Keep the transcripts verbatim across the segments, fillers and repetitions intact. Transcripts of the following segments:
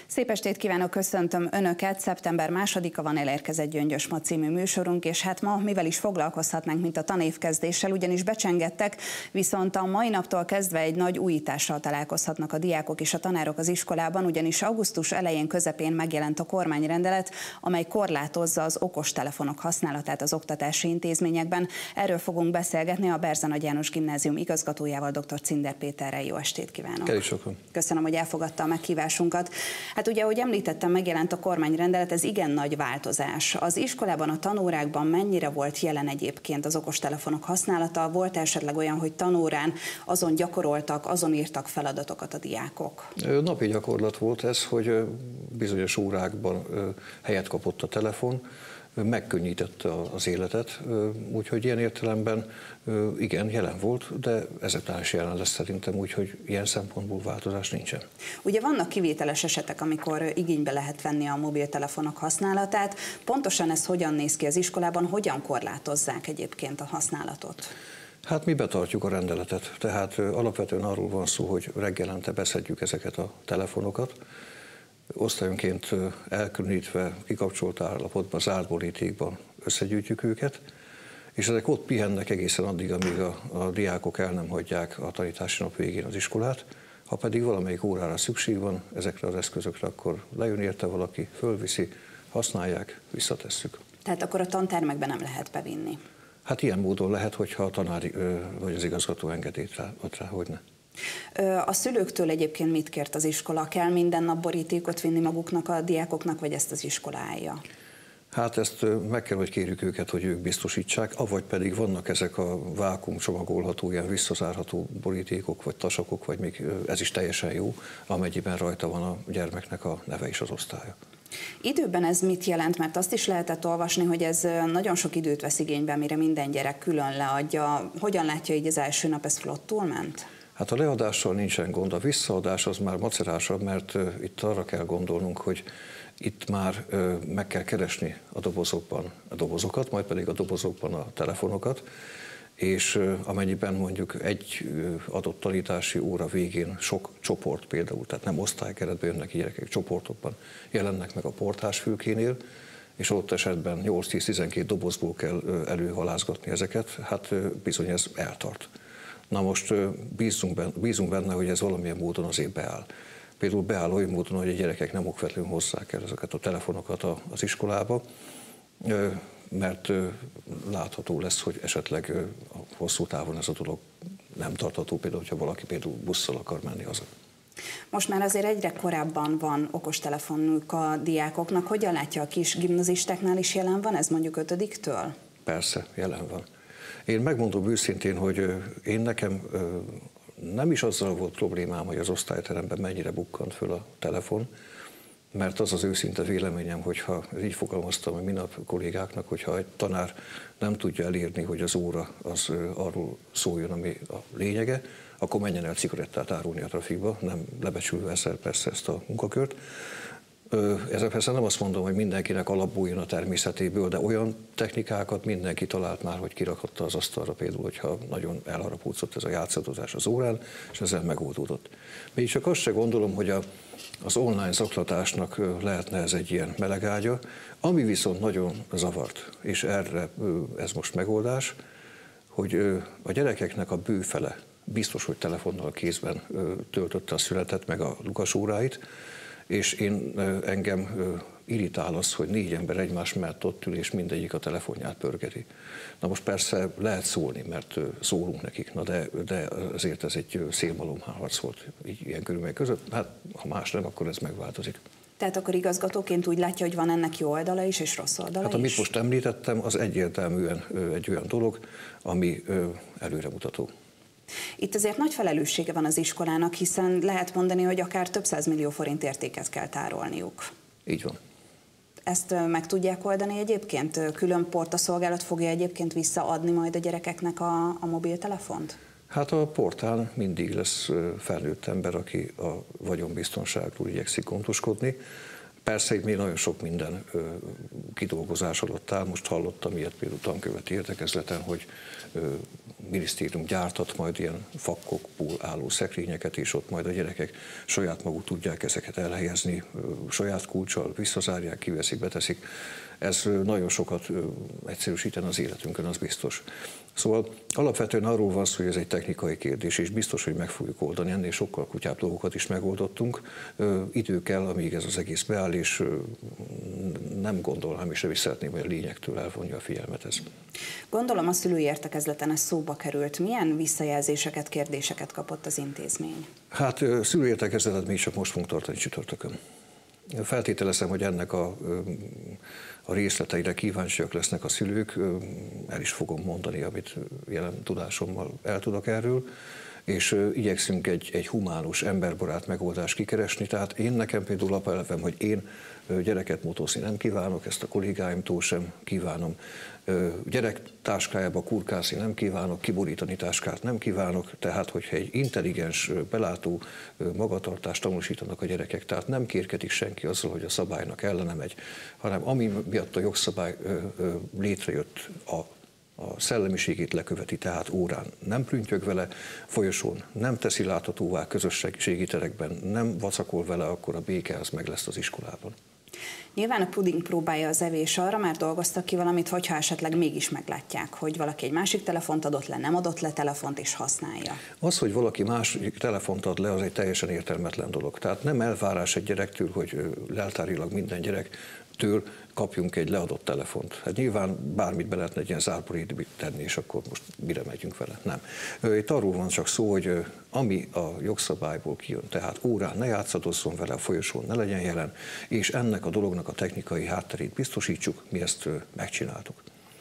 Szép estét kívánok, köszöntöm Önöket. Szeptember másodika van, elérkezett Gyöngyös Ma című műsorunk, és hát ma mivel is foglalkozhatnánk, mint a tanévkezdéssel, ugyanis becsengettek, viszont a mai naptól kezdve egy nagy újítással találkozhatnak a diákok és a tanárok az iskolában, ugyanis augusztus elején, közepén megjelent a kormányrendelet, amely korlátozza az okostelefonok használatát az oktatási intézményekben. Erről fogunk beszélgetni a Berza Nagy János Gimnázium igazgatójával, dr. Cinder Péterrel. Jó estét kívánok! Köszönöm, hogy elfogadta a meghívásunkat. Hát ugye, ahogy említettem, megjelent a kormányrendelet, ez igen nagy változás. Az iskolában, a tanórákban mennyire volt jelen egyébként az okostelefonok használata? Volt esetleg olyan, hogy tanórán azon gyakoroltak, azon írtak feladatokat a diákok? Napi gyakorlat volt ez, hogy bizonyos órákban helyet kapott a telefon, megkönnyítette az életet, úgyhogy ilyen értelemben igen, jelen volt, de ezután is jelen lesz szerintem, úgyhogy ilyen szempontból változás nincsen. Ugye vannak kivételes esetek, amikor igénybe lehet venni a mobiltelefonok használatát. Pontosan ez hogyan néz ki az iskolában, hogyan korlátozzák egyébként a használatot? Hát mi betartjuk a rendeletet, tehát alapvetően arról van szó, hogy reggelente beszedjük ezeket a telefonokat, osztályonként elkülönítve, kikapcsolt állapotban, zárt borítékban összegyűjtjük őket, és ezek ott pihennek egészen addig, amíg a, a diákok el nem hagyják a tanítási nap végén az iskolát. Ha pedig valamelyik órára szükség van ezekre az eszközökre, akkor lejön érte valaki, fölviszi, használják, visszatesszük. Tehát akkor a tantermekben nem lehet bevinni? Hát ilyen módon lehet, hogyha a tanár vagy az igazgató engedélyt rá, ad rá, hogy ne. A szülőktől egyébként mit kért az iskola? Kell minden nap borítékot vinni maguknak a diákoknak, vagy ezt az iskola állja? Hát ezt meg kell, hogy kérjük őket, hogy ők biztosítsák, avagy pedig vannak ezek a vákum csomagolható, ilyen visszazárható borítékok, vagy tasakok, vagy még ez is teljesen jó, amennyiben rajta van a gyermeknek a neve és az osztálya. Időben ez mit jelent? Mert azt is lehetett olvasni, hogy ez nagyon sok időt vesz igénybe, mire minden gyerek külön leadja. Hogyan látja így az első nap, ez flottul ment? Hát a leadással nincsen gond, a visszaadás az már macerásabb, mert uh, itt arra kell gondolnunk, hogy itt már uh, meg kell keresni a dobozokban a dobozokat, majd pedig a dobozokban a telefonokat, és uh, amennyiben mondjuk egy uh, adott tanítási óra végén sok csoport például, tehát nem osztálykeretben jönnek gyerekek, csoportokban jelennek meg a portásfülkénél, és ott esetben nyolc-tíz-tizenkét dobozból kell uh, előhalázgatni ezeket, hát uh, bizony ez eltart. Na most bízunk benne, bízunk benne, hogy ez valamilyen módon azért beáll. Például beáll olyan módon, hogy a gyerekek nem okvetlenül hozzák el ezeket a telefonokat az iskolába, mert látható lesz, hogy esetleg hosszú távon ez a dolog nem tartható, például, hogyha valaki például busszal akar menni haza. Most már azért egyre korábban van okostelefonuk a diákoknak. Hogyan látja, a kis gimnazistáknál is jelen van ez mondjuk ötödiktől? Persze, jelen van. Én megmondom őszintén, hogy én nekem nem is azzal volt problémám, hogy az osztályteremben mennyire bukkant föl a telefon, mert az az őszinte véleményem, hogyha így fogalmaztam a minap kollégáknak, hogyha egy tanár nem tudja elérni, hogy az óra az arról szóljon, ami a lényege, akkor menjen el cigarettát árulni a trafikba, nem lebecsülve ezzel persze ezt a munkakört. Ezzel persze nem azt mondom, hogy mindenkinek alapból jön a természetéből, de olyan technikákat mindenki talált már, hogy kirakhatta az asztalra, például, hogyha nagyon elharapódzott ez a játszadozás az órán, és ezzel megoldódott. Még csak azt se gondolom, hogy a, az online zaklatásnak lehetne ez egy ilyen melegágya, ami viszont nagyon zavart, és erre ez most megoldás, hogy a gyerekeknek a bőfele biztos, hogy telefonnal kézben töltötte a születet, meg a lukasóráit, és én engem irritál az, hogy négy ember egymás mellett ott ül, és mindegyik a telefonját pörgeti. Na most persze lehet szólni, mert szólunk nekik, na de, de azért ez egy szélmalomharc volt így, ilyen körülmények között. Hát ha más nem, akkor ez megváltozik. Tehát akkor igazgatóként úgy látja, hogy van ennek jó oldala is, és rossz oldala hát, is? amit most említettem, az egyértelműen egy olyan dolog, ami előremutató. Itt azért nagy felelőssége van az iskolának, hiszen lehet mondani, hogy akár több százmillió forint értéket kell tárolniuk. Így van. Ezt meg tudják oldani egyébként? Külön portaszolgálat fogja egyébként visszaadni majd a gyerekeknek a, a mobiltelefont? Hát a portán mindig lesz felnőtt ember, aki a vagyonbiztonságról igyekszik gondoskodni. Persze itt még nagyon sok minden kidolgozás alatt áll. Most hallottam ilyet például tankövet értekezleten, hogy minisztérium gyártat majd ilyen fakkokból álló szekrényeket, és ott majd a gyerekek saját maguk tudják ezeket elhelyezni, saját kulccsal visszazárják, kiveszik, beteszik. Ez nagyon sokat egyszerűsítene az életünkön, az biztos. Szóval alapvetően arról van szó, hogy ez egy technikai kérdés, és biztos, hogy meg fogjuk oldani. Ennél sokkal kutyább dolgokat is megoldottunk. Idő kell, amíg ez az egész beáll, és nem gondolnám, és nem is szeretném, hogy a lényegtől elvonja a figyelmet ez. Gondolom a szülői értekezleten ez szóba került. Milyen visszajelzéseket, kérdéseket kapott az intézmény? Hát szülői értekezletet még csak most fogunk tartani csütörtökön. Feltételezem, hogy ennek a, a részleteire kíváncsiak lesznek a szülők, el is fogom mondani, amit jelen tudásommal el tudok erről, és igyekszünk egy, egy humánus, emberbarát megoldást kikeresni. Tehát én nekem például alapelvem, hogy én gyereket motózni nem kívánok, ezt a kollégáimtól sem kívánom. Gyerek táskájába kurkászni nem kívánok, kiborítani táskát nem kívánok, tehát hogyha egy intelligens, belátó magatartást tanúsítanak a gyerekek, tehát nem kérkedik senki azzal, hogy a szabálynak ellene megy, hanem ami miatt a jogszabály létrejött, a a szellemiségét leköveti, tehát órán nem prüntjög vele, folyosón nem teszi láthatóvá, közösségi terekben nem vacakol vele, akkor a béke az meg lesz az iskolában. Nyilván a puding próbálja az evés, arra már dolgoztak ki valamit, hogyha esetleg mégis meglátják, hogy valaki egy másik telefont adott le, nem adott le telefont és használja. Az, hogy valaki másik telefont ad le, az egy teljesen értelmetlen dolog. Tehát nem elvárás egy gyerektől, hogy leltárilag minden gyerektől kapjunk egy leadott telefont. Hát nyilván bármit be lehetne egy ilyen zárporétbe tenni, és akkor most mire megyünk vele. Nem. Itt arról van csak szó, hogy ami a jogszabályból kijön, tehát órán ne játszadozzon vele, a folyosón ne legyen jelen, és ennek a dolognak a technikai hátterét biztosítsuk, mi ezt megcsináltuk.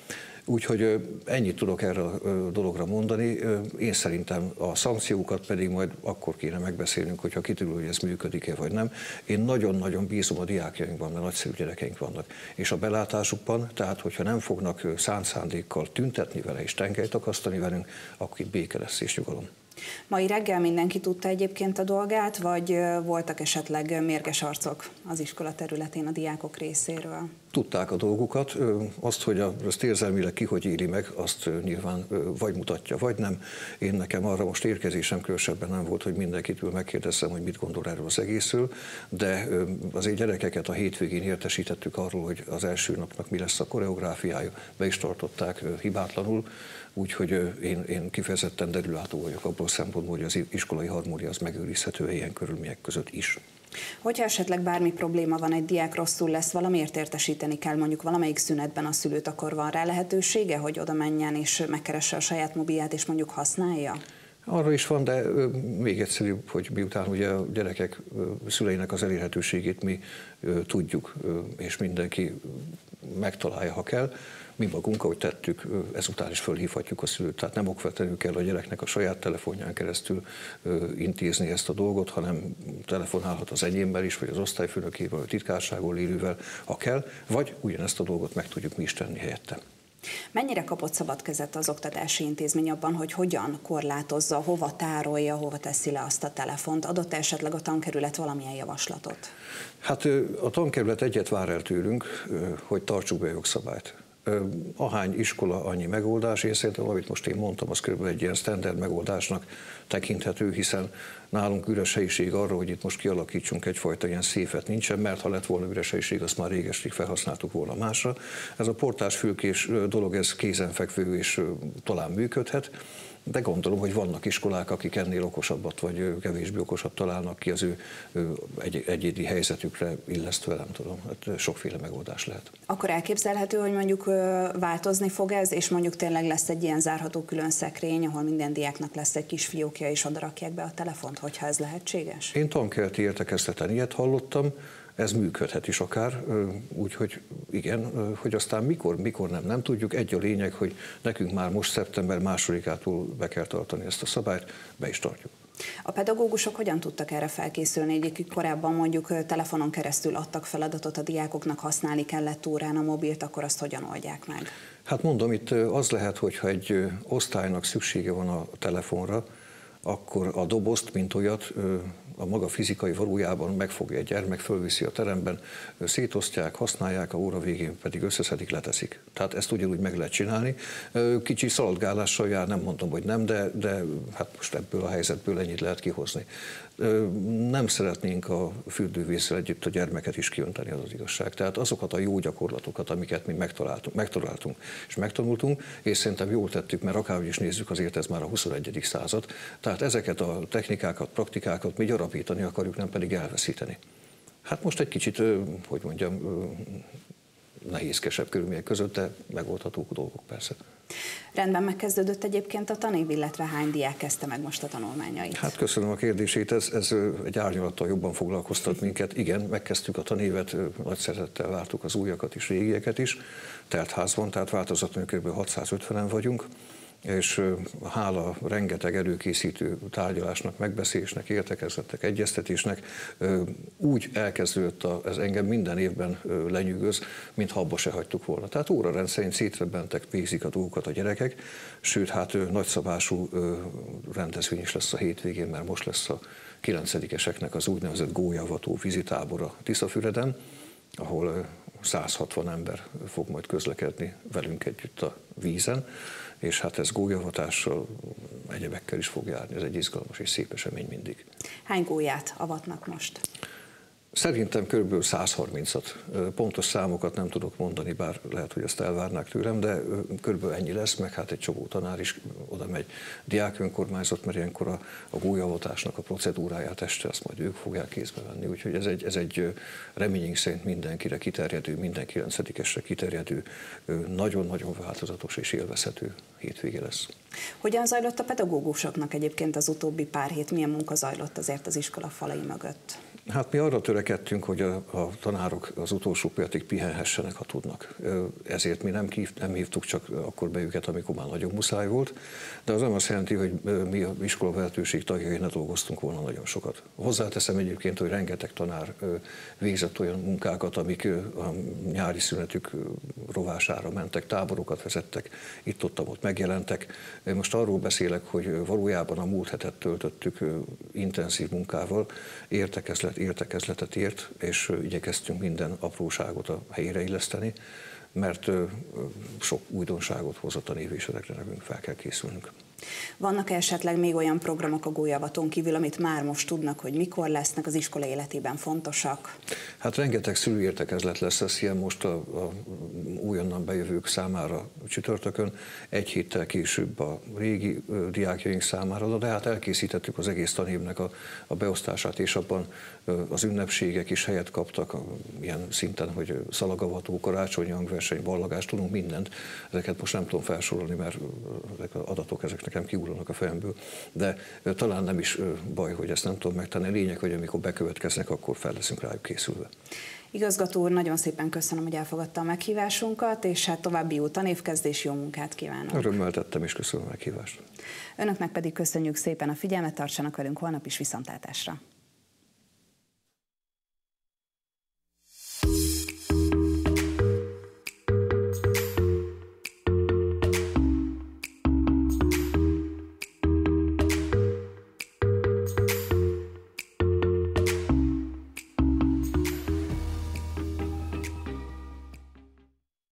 Úgyhogy ennyit tudok erre a dologra mondani. Én szerintem a szankciókat pedig majd akkor kéne megbeszélnünk, hogyha kiderül, hogy ez működik-e vagy nem. Én nagyon-nagyon bízom a diákjainkban, mert nagyszerű gyerekeink vannak. És a belátásukban, tehát hogyha nem fognak szánt szándékkal tüntetni vele és tengelyt akasztani velünk, akkor itt béke lesz és nyugalom. Mai reggel mindenki tudta egyébként a dolgát, vagy voltak esetleg mérges arcok az iskola területén a diákok részéről? Tudták a dolgukat, azt, hogy azt érzelmileg ki hogy éli meg, azt nyilván vagy mutatja, vagy nem. Én nekem arra most érkezésem különösebben nem volt, hogy mindenkitől megkérdezzem, hogy mit gondol erről az egészről, de azért gyerekeket a hétvégén értesítettük arról, hogy az első napnak mi lesz a koreográfiája, be is tartották hibátlanul, úgyhogy én, én kifejezetten derülátó vagyok abból a szempontból, hogy az iskolai harmónia az megőrizhető ilyen körülmények között is. Hogyha esetleg bármi probléma van, egy diák rosszul lesz, valamiért értesíteni kell, mondjuk valamelyik szünetben a szülőt, akkor van rá lehetősége, hogy oda menjen és megkeresse a saját mobilját és mondjuk használja? Arra is van, de még egyszerűbb, hogy miután ugye a gyerekek szüleinek az elérhetőségét mi tudjuk, és mindenki megtalálja, ha kell. Mi magunk, ahogy tettük, ezután is fölhívhatjuk a szülőt. Tehát nem okvetlenül kell a gyereknek a saját telefonján keresztül intézni ezt a dolgot, hanem telefonálhat az enyémmel is, vagy az osztályfőnökével, vagy a titkárságon élővel, ha kell, vagy ugyanezt a dolgot meg tudjuk mi is tenni helyette. Mennyire kapott szabad kezet az oktatási intézmény abban, hogy hogyan korlátozza, hova tárolja, hova teszi le azt a telefont? Adott esetleg a tankerület valamilyen javaslatot? Hát a tankerület egyet vár el tőlünk, hogy tartsuk be a jogszabályt. Ahány iskola, annyi megoldás. Én szerintem, amit most én mondtam, az kb. Egy ilyen standard megoldásnak tekinthető, hiszen nálunk üres helyiség arra, hogy itt most kialakítsunk egyfajta ilyen széfet nincsen, mert ha lett volna üres helyiség, azt már régestig felhasználtuk volna másra. Ez a portásfülkés dolog, ez kézenfekvő és talán működhet, de gondolom, hogy vannak iskolák, akik ennél okosabbat vagy kevésbé okosat találnak ki az ő egy, egyéni helyzetükre illesztve, nem tudom, hát sokféle megoldás lehet. Akkor elképzelhető, hogy mondjuk változni fog ez, és mondjuk tényleg lesz egy ilyen zárható külön szekrény, ahol minden diáknak lesz egy kis fiókja, és oda rakják be a telefont, hogyha ez lehetséges? Én tankerti értekezleten ilyet hallottam, ez működhet is akár, úgyhogy igen, hogy aztán mikor, mikor nem, nem tudjuk. Egy a lényeg, hogy nekünk már most szeptember másodikától be kell tartani ezt a szabályt, be is tartjuk. A pedagógusok hogyan tudtak erre felkészülni? Egyébként korábban mondjuk telefonon keresztül adtak feladatot a diákoknak, használni kellett órán a mobilt, akkor azt hogyan oldják meg? Hát mondom, itt az lehet, hogyha egy osztálynak szüksége van a telefonra, akkor a dobozt, mint olyat, a maga fizikai valójában megfogja egy gyermek, fölviszi a teremben, szétosztják, használják, a óra végén pedig összeszedik, leteszik. Tehát ezt ugyanúgy meg lehet csinálni. Kicsi szaladgálással jár, nem mondom, hogy nem, de, de hát most ebből a helyzetből ennyit lehet kihozni. Nem szeretnénk a fürdővízzel együtt a gyermeket is kiönteni, az az igazság. Tehát azokat a jó gyakorlatokat, amiket mi megtaláltunk, megtaláltunk és megtanultunk, és szerintem jól tettük, mert akárhogy is nézzük, azért ez már a huszonegyedik század. Tehát ezeket a technikákat, praktikákat mi gyarapítani akarjuk, nem pedig elveszíteni. Hát most egy kicsit, hogy mondjam, nehézkesebb körülmények között, de megoldhatók dolgok persze. Rendben megkezdődött egyébként a tanév, illetve hány diák kezdte meg most a tanulmányait? Hát köszönöm a kérdését, ez, ez egy árnyalattal jobban foglalkoztat minket. Igen, megkezdtük a tanévet, nagy szeretettel vártuk az újakat is, régieket is, telt házban, tehát változatlanul kb. hatszázötvenen vagyunk, és hála rengeteg előkészítő tárgyalásnak, megbeszélésnek, értekezletnek, egyeztetésnek úgy elkezdődött, a, ez engem minden évben lenyűgöz, mintha abba se hagytuk volna. Tehát órarend szerint szétrebbentek, végzik a dolgokat a gyerekek, sőt, hát nagyszabású rendezvény is lesz a hétvégén, mert most lesz a kilencedikeseknek az úgynevezett gólyavató vízitábora Tiszafüreden, ahol száz hatvan ember fog majd közlekedni velünk együtt a vízen, és hát ez gólyavatással, egyebekkel is fog járni. Ez egy izgalmas és szép esemény mindig. Hány gólyát avatnak most? Szerintem kb. száz harmincat. Pontos számokat nem tudok mondani, bár lehet, hogy ezt elvárnák tőlem, de kb. Ennyi lesz, meg hát egy csomó tanár is oda megy. Diák önkormányzat, mert ilyenkor a, a gólyavatásnak a procedúráját este, azt majd ők fogják kézbe venni. Úgyhogy ez egy, ez egy reményünk szerint mindenkire kiterjedő, minden kilencedikesre kiterjedő, nagyon-nagyon változatos és élvezhető hétvége lesz. Hogyan zajlott a pedagógusoknak egyébként az utóbbi pár hét? Milyen munka zajlott azért az iskola falai mögött? Hát mi arra törekedtünk, hogy a, a tanárok az utolsó pillanatig pihenhessenek, ha tudnak. Ezért mi nem, hív, nem hívtuk csak akkor be őket, amikor már nagyon muszáj volt, de az nem azt jelenti, hogy mi az iskolavezetőség tagjai ne dolgoztunk volna nagyon sokat. Hozzáteszem egyébként, hogy rengeteg tanár végzett olyan munkákat, amik a nyári szünetük rovására mentek, táborokat vezettek, itt-ott, ott megjelentek. Most arról beszélek, hogy valójában a múlt hetet töltöttük intenzív munkával, értekezlet értekezletet ért, és igyekeztünk minden apróságot a helyére illeszteni, mert sok újdonságot hoz a tanév, és ezekre nekünk fel kell készülnünk. Vannak esetleg még olyan programok a gólyavatón kívül, amit már most tudnak, hogy mikor lesznek, az iskola életében fontosak? Hát rengeteg szülőértekezlet lesz, ez ilyen most a, a újonnan bejövők számára csütörtökön, egy héttel később a régi diákjaink számára, de hát elkészítettük az egész tanévnek a, a beosztását, és abban az ünnepségek is helyet kaptak, ilyen szinten, hogy szalagavató, karácsonyi hangverseny, ballagás, tudunk mindent. Ezeket most nem tudom felsorolni, mert ezek az adatok ezek nekem kiugranak a fejemből, de talán nem is baj, hogy ezt nem tudom megtenni. Lényeg, hogy amikor bekövetkeznek, akkor fel leszünk rájuk készülve. Igazgató úr, nagyon szépen köszönöm, hogy elfogadta a meghívásunkat, és hát további jó tanévkezdés, jó munkát kívánok. Örömmel tettem, és köszönöm a meghívást. Önöknek pedig köszönjük szépen a figyelmet, tartsanak velünk holnap is, viszontlátásra.